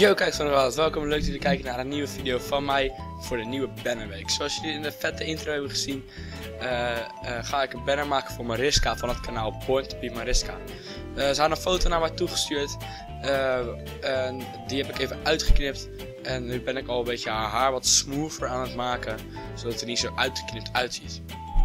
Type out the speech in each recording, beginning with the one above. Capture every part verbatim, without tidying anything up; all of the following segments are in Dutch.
Yo kijkers van de wereld, welkom, leuk dat jullie kijken naar een nieuwe video van mij voor de nieuwe bannerweek. Zoals jullie in de vette intro hebben gezien, uh, uh, ga ik een banner maken voor Mariska van het kanaal Born to be Mariska. Uh, ze had een foto naar mij toegestuurd, uh, en die heb ik even uitgeknipt. En nu ben ik al een beetje haar haar wat smoother aan het maken, zodat het er niet zo uitgeknipt uitziet.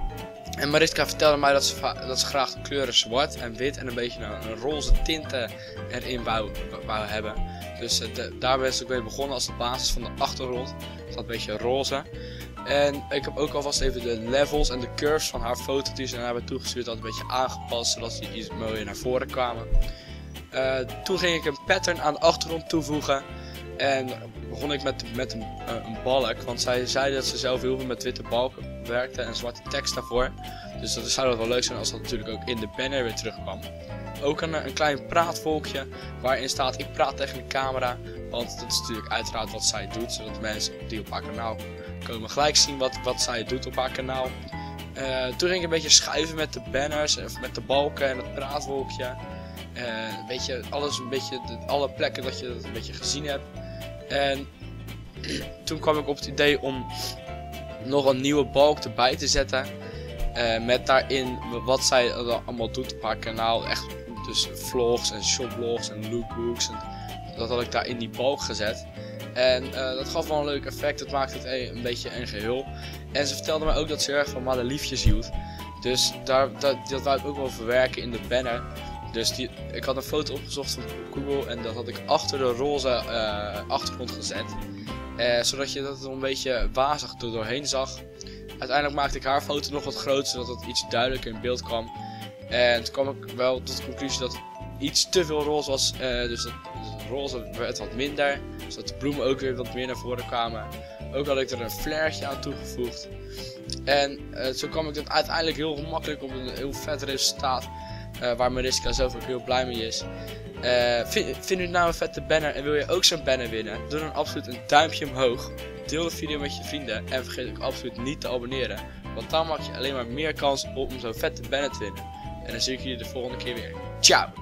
En Mariska vertelde mij dat ze, dat ze graag de kleuren zwart en wit en een beetje een, een roze tinten erin wou, wou hebben. Dus uh, de, daar ben ik mee begonnen als de basis van de achtergrond. Het had een beetje roze. En ik heb ook alvast even de levels en de curves van haar foto die ze naar mij toegestuurd had een beetje aangepast, zodat ze iets mooier naar voren kwamen. Uh, toen ging ik een pattern aan de achtergrond toevoegen. En begon ik met, met een, uh, een balk, want zij zei dat ze zelf heel veel met witte balken werkte en zwarte tekst daarvoor. Dus dat zou dat wel leuk zijn als dat natuurlijk ook in de banner weer terugkwam. Ook een, een klein praatvolkje waarin staat: ik praat tegen de camera, want dat is natuurlijk uiteraard wat zij doet, zodat mensen die op haar kanaal komen gelijk zien wat, wat zij doet op haar kanaal. Uh, toen ging ik een beetje schuiven met de banners, of met de balken en het praatvolkje. Uh, een beetje alles, een beetje de, alle plekken dat je dat een beetje gezien hebt. En toen kwam ik op het idee om nog een nieuwe balk erbij te zetten. Uh, met daarin wat zij allemaal doet op haar kanaal. Echt dus vlogs en shopvlogs en lookbooks. En dat had ik daar in die balk gezet. En uh, dat gaf wel een leuk effect. Dat maakte het een, een beetje een geheel. En ze vertelde mij ook dat ze erg van madeliefjes hield. Dus daar, dat, dat wou ik ook wel verwerken in de banner. Dus die, ik had een foto opgezocht van Google en dat had ik achter de roze uh, achtergrond gezet. Uh, zodat je dat er een beetje wazig er doorheen zag. Uiteindelijk maakte ik haar foto nog wat groter, zodat het iets duidelijker in beeld kwam. En toen kwam ik wel tot de conclusie dat het iets te veel roze was. Uh, dus dat dus roze werd wat minder. Zodat de bloemen ook weer wat meer naar voren kwamen. Ook had ik er een flairtje aan toegevoegd. En uh, zo kwam ik dan uiteindelijk heel gemakkelijk op een heel vet resultaat. Uh, waar Mariska zelf ook heel blij mee is. Uh, vind, vind je het nou een vette banner en wil je ook zo'n banner winnen? Doe dan absoluut een duimpje omhoog. Deel de video met je vrienden en vergeet ook absoluut niet te abonneren. Want dan maak je alleen maar meer kans om zo'n vette banner te winnen. En dan zie ik jullie de volgende keer weer. Ciao!